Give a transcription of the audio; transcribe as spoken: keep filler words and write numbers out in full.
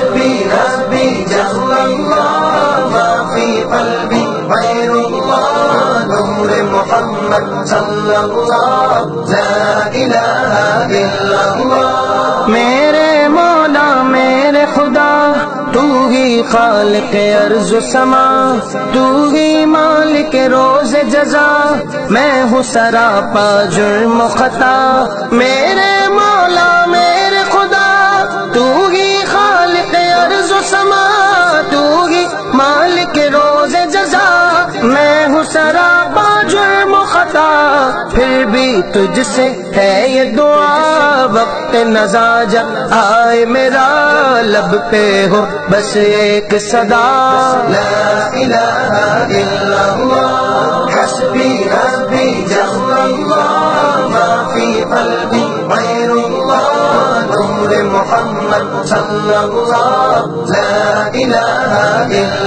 حسبی ربی جل اللہ ما فی قلبی غیر اللہ نور محمد صلی اللہ لا الہ الا اللہ. میرے مولا میرے خدا تو ہی خالق ارض و سما، تو ہی مالک روز جزا، میں ہوں سراپا جرم و خطا. میرے مولا میرے خدا تو ہی خالق ارض و سما، تو ہی مالک روز جزا، میں ہوں سراپا جرم و خطا. پھر بھی تجھ سے ہے یہ دعا وقت نزا جب آئے میرا لب پہ ہو بس ایک صدا لا الہ الا اللہ. حسبی ربی جل اللہ ما فی قلبی غیر اللہ نور محمد صلی اللہ لا الہ الا